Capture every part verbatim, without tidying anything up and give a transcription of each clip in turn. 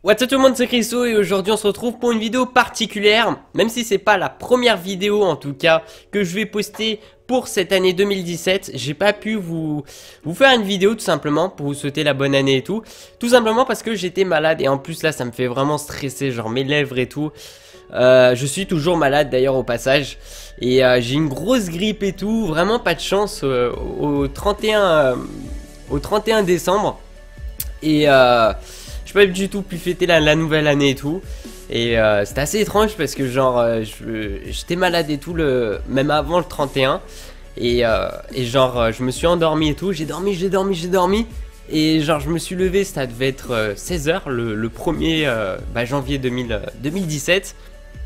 What's up tout le monde, c'est Chriso et aujourd'hui on se retrouve pour une vidéo particulière. Même si c'est pas la première vidéo en tout cas que je vais poster pour cette année deux mille dix-sept, j'ai pas pu vous, vous faire une vidéo tout simplement pour vous souhaiter la bonne année et tout. Tout simplement parce que j'étais malade et en plus là ça me fait vraiment stresser, genre mes lèvres et tout. Euh, je suis toujours malade d'ailleurs au passage et euh, j'ai une grosse grippe et tout, vraiment pas de chance euh, au trente et un, euh, au trente et un décembre. Et euh, je n'ai pas du tout pu fêter la, la nouvelle année et tout. Et euh, c'était assez étrange parce que genre euh, j'étais malade et tout le même avant le trente et un. Et, euh, et genre je me suis endormi et tout. J'ai dormi, j'ai dormi, j'ai dormi. Et genre je me suis levé, ça devait être euh, seize heures le, le premier euh, bah, janvier deux mille dix-sept.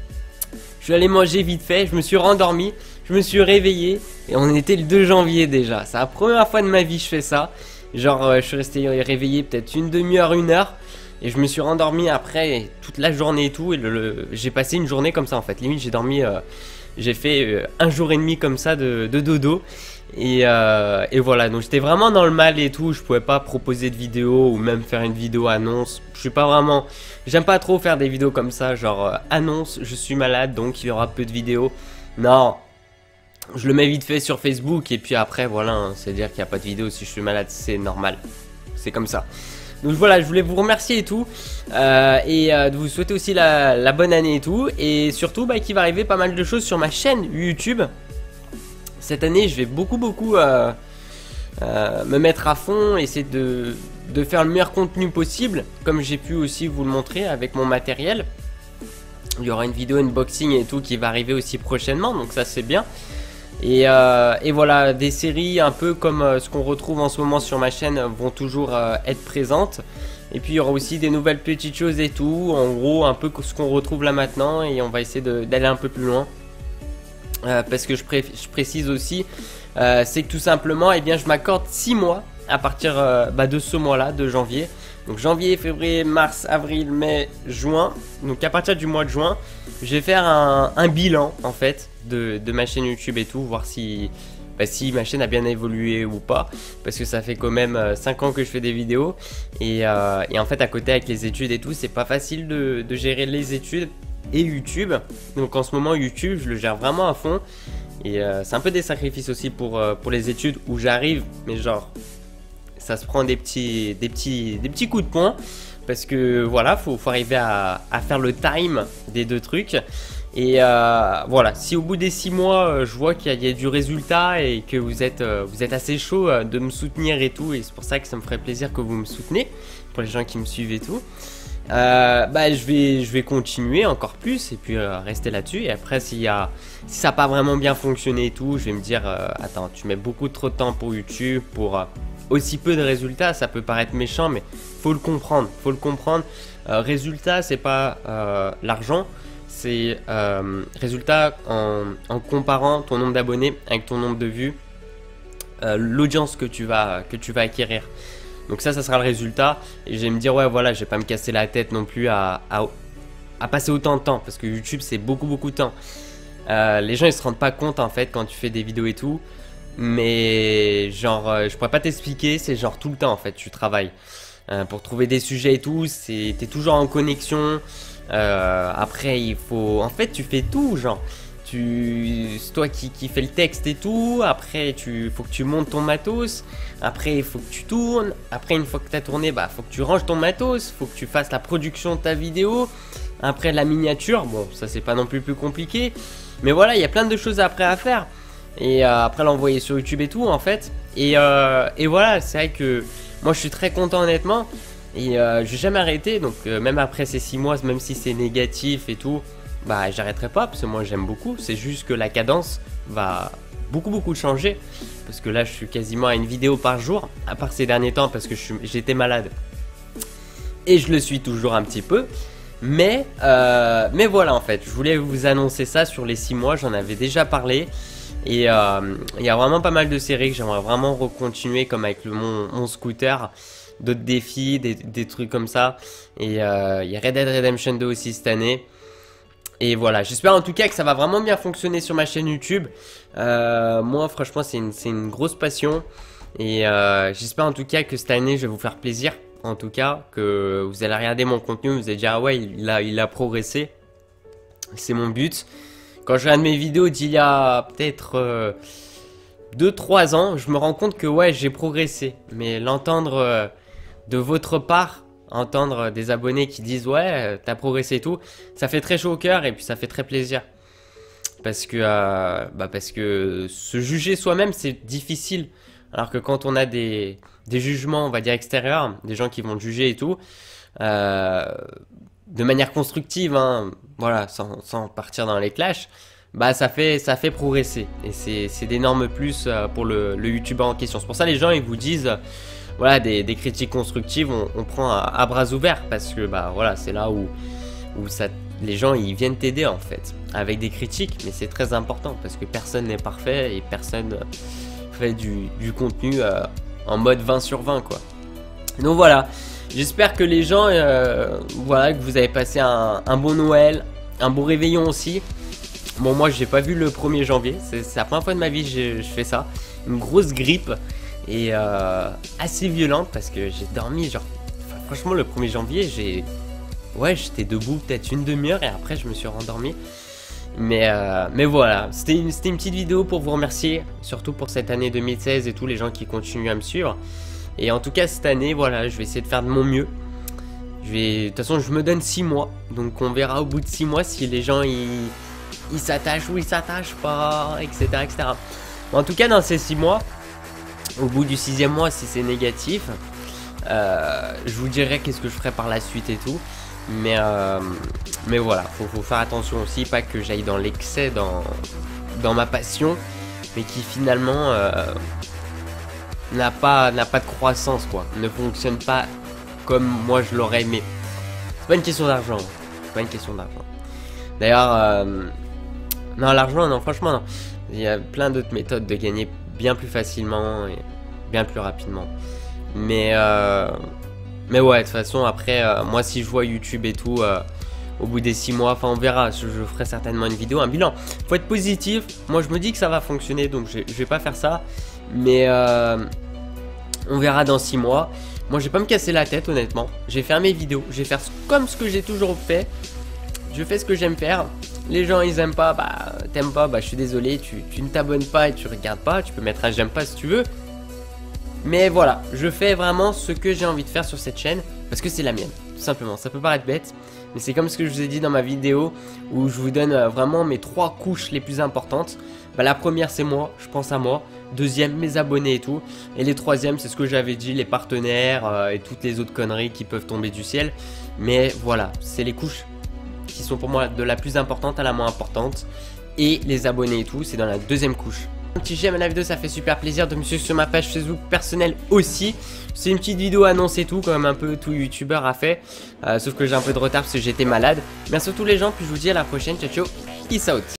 Je suis allé manger vite fait, je me suis rendormi, je me suis réveillé. Et on était le deux janvier déjà. C'est la première fois de ma vie que je fais ça. Genre euh, je suis resté réveillé peut-être une demi-heure, une heure. Et je me suis rendormi après toute la journée et tout. Et le, le, j'ai passé une journée comme ça en fait. Limite j'ai dormi, euh, j'ai fait euh, un jour et demi comme ça de, de dodo. Et, euh, et voilà, donc j'étais vraiment dans le mal et tout. Je pouvais pas proposer de vidéo ou même faire une vidéo annonce. Je suis pas vraiment, j'aime pas trop faire des vidéos comme ça. Genre euh, annonce, je suis malade donc il y aura peu de vidéos. Non. Je le mets vite fait sur Facebook et puis après voilà, hein, c'est-à-dire qu'il n'y a pas de vidéo si je suis malade, c'est normal. C'est comme ça. Donc voilà, je voulais vous remercier et tout. Euh, et euh, de vous souhaiter aussi la, la bonne année et tout. Et surtout bah, qu'il va arriver pas mal de choses sur ma chaîne YouTube. Cette année, je vais beaucoup beaucoup euh, euh, me mettre à fond, essayer de, de faire le meilleur contenu possible. Comme j'ai pu aussi vous le montrer avec mon matériel. Il y aura une vidéo unboxing et tout qui va arriver aussi prochainement, donc ça c'est bien. Et, euh, et voilà, des séries un peu comme euh, ce qu'on retrouve en ce moment sur ma chaîne vont toujours euh, être présentes. Et puis il y aura aussi des nouvelles petites choses et tout. En gros, un peu ce qu'on retrouve là maintenant. Et on va essayer d'aller un peu plus loin. Euh, parce que je, pré je précise aussi, euh, c'est que tout simplement, eh bien, je m'accorde six mois à partir euh, bah, de ce mois-là, de janvier. Donc janvier, février, mars, avril, mai, juin. Donc à partir du mois de juin, je vais faire un, un bilan en fait de, de ma chaîne YouTube et tout, voir si, bah, si ma chaîne a bien évolué ou pas. Parce que ça fait quand même euh, cinq ans que je fais des vidéos. Et, euh, et en fait à côté avec les études et tout, c'est pas facile de, de gérer les études et YouTube. Donc en ce moment YouTube, je le gère vraiment à fond. Et euh, c'est un peu des sacrifices aussi pour, euh, pour les études où j'arrive, mais genre... ça se prend des petits, des petits, des petits coups de poing parce que voilà, faut, faut arriver à, à faire le time des deux trucs. Et euh, voilà, si au bout des six mois, je vois qu'il y, y a du résultat et que vous êtes, vous êtes assez chaud de me soutenir et tout, et c'est pour ça que ça me ferait plaisir que vous me soutenez, pour les gens qui me suivent et tout. Euh, bah je vais je vais continuer encore plus et puis euh, rester là-dessus. Et après s'il y a si ça n'a pas vraiment bien fonctionné et tout, je vais me dire euh, attends, tu mets beaucoup trop de temps pour YouTube pour euh, aussi peu de résultats. Ça peut paraître méchant mais faut le comprendre, faut le comprendre. Euh, résultat c'est pas euh, l'argent, c'est euh, résultat en, en comparant ton nombre d'abonnés avec ton nombre de vues, euh, l'audience que tu vas que tu vas acquérir. Donc ça, ça sera le résultat. Et je vais me dire, ouais, voilà, je vais pas me casser la tête non plus à, à, à passer autant de temps. Parce que YouTube, c'est beaucoup, beaucoup de temps. Euh, les gens, ils se rendent pas compte, en fait, quand tu fais des vidéos et tout. Mais genre, euh, je pourrais pas t'expliquer. C'est genre tout le temps, en fait, tu travailles. Euh, pour trouver des sujets et tout, t'es toujours en connexion. Euh, après, il faut... En fait, tu fais tout, genre... Tu... C'est toi qui, qui fais le texte et tout. Après, il faut que tu montes ton matos. Après, il faut que tu tournes. Après, une fois que tu as tourné, bah, faut que tu ranges ton matos. Faut que tu fasses la production de ta vidéo. Après, la miniature. Bon, ça, c'est pas non plus plus compliqué. Mais voilà, il y a plein de choses après à faire. Et euh, après, l'envoyer sur YouTube et tout, en fait. Et, euh, et voilà, c'est vrai que moi, je suis très content, honnêtement. Et euh, je vais jamais arrêter. Donc, euh, même après ces six mois, même si c'est négatif et tout, bah j'arrêterai pas parce que moi j'aime beaucoup. C'est juste que la cadence va beaucoup beaucoup changer parce que là je suis quasiment à une vidéo par jour, à part ces derniers temps parce que j'étais malade et je le suis toujours un petit peu. Mais euh, mais voilà, en fait je voulais vous annoncer ça sur les six mois. J'en avais déjà parlé et il euh, y a vraiment pas mal de séries que j'aimerais vraiment recontinuer, comme avec le, mon, mon scooter, d'autres défis, des, des trucs comme ça. Et il euh, y a Red Dead Redemption deux aussi cette année. Et voilà, j'espère en tout cas que ça va vraiment bien fonctionner sur ma chaîne YouTube. Euh, moi franchement c'est une, une grosse passion. Et euh, j'espère en tout cas que cette année je vais vous faire plaisir en tout cas, que vous allez regarder mon contenu, vous allez dire ah ouais, il a, il a progressé. C'est mon but. Quand je regarde mes vidéos d'il y a peut-être euh, deux trois ans, je me rends compte que ouais, j'ai progressé. Mais l'entendre euh, de votre part, entendre des abonnés qui disent ouais, t'as progressé et tout, ça fait très chaud au cœur et puis ça fait très plaisir. Parce que, euh, bah parce que se juger soi-même, c'est difficile. Alors que quand on a des, des jugements, on va dire extérieurs, des gens qui vont te juger et tout, euh, de manière constructive, hein, voilà, sans, sans partir dans les clashs, bah ça fait, ça fait progresser. Et c'est d'énormes plus pour le, le youtubeur en question. C'est pour ça que les gens ils vous disent, voilà, des, des critiques constructives, on, on prend à, à bras ouverts. Parce que bah voilà, c'est là où, où ça, les gens ils viennent t'aider en fait. Avec des critiques, mais c'est très important. Parce que personne n'est parfait et personne fait du, du contenu euh, en mode vingt sur vingt quoi. Donc voilà. J'espère que les gens, euh, voilà, que vous avez passé un, un bon Noël, un bon réveillon aussi. Bon, moi, j'ai pas vu le premier janvier. C'est la première fois de ma vie que je fais ça. Une grosse grippe et euh, assez violente parce que j'ai dormi, genre, enfin, franchement, le premier janvier, j'ai, ouais, j'étais debout peut-être une demi-heure et après, je me suis rendormi. Mais, euh, mais voilà, c'était une, c'était une petite vidéo pour vous remercier, surtout pour cette année deux mille seize et tous les gens qui continuent à me suivre. Et en tout cas cette année, voilà, je vais essayer de faire de mon mieux. Je vais, de toute façon, je me donne six mois. Donc on verra au bout de six mois si les gens ils ils s'attachent ou ils s'attachent pas, et cetera, et cetera. En tout cas, dans ces six mois, au bout du sixième mois, si c'est négatif, euh, je vous dirai qu'est-ce que je ferai par la suite et tout. Mais, euh, mais voilà, faut, faut faire attention aussi, pas que j'aille dans l'excès dans, dans ma passion, mais qui finalement... Euh, n'a pas, n'a pas de croissance quoi, ne fonctionne pas comme moi je l'aurais aimé. C'est pas une question d'argent, c'est pas une question d'argent. D'ailleurs, euh, non l'argent non franchement non, il y a plein d'autres méthodes de gagner bien plus facilement et bien plus rapidement. Mais euh, mais ouais de toute façon après euh, moi si je vois YouTube et tout euh, au bout des six mois, enfin on verra, je, je ferai certainement une vidéo, un bilan. Faut être positif, moi je me dis que ça va fonctionner donc je, je vais pas faire ça. Mais euh, on verra dans six mois. Moi je vais pas me casser la tête honnêtement. Je vais faire mes vidéos. Je vais faire comme ce que j'ai toujours fait. Je fais ce que j'aime faire. Les gens ils aiment pas, bah t'aimes pas, bah je suis désolé. Tu, tu ne t'abonnes pas et tu regardes pas. Tu peux mettre un j'aime pas si tu veux. Mais voilà, je fais vraiment ce que j'ai envie de faire sur cette chaîne. Parce que c'est la mienne, tout simplement. Ça peut paraître bête. Mais c'est comme ce que je vous ai dit dans ma vidéo. Où je vous donne vraiment mes trois couches les plus importantes. Bah, la première c'est moi, je pense à moi. Deuxième, mes abonnés et tout. Et les troisièmes, c'est ce que j'avais dit, les partenaires euh, et toutes les autres conneries qui peuvent tomber du ciel. Mais voilà, c'est les couches qui sont pour moi de la plus importante à la moins importante. Et les abonnés et tout, c'est dans la deuxième couche. Un petit j'aime à la vidéo, ça fait super plaisir de me suivre sur ma page Facebook personnelle aussi. C'est une petite vidéo annonce et tout, comme un peu tout youtubeur a fait. Euh, sauf que j'ai un peu de retard parce que j'étais malade. Merci à tous les gens, puis je vous dis à la prochaine. Ciao, ciao, peace out.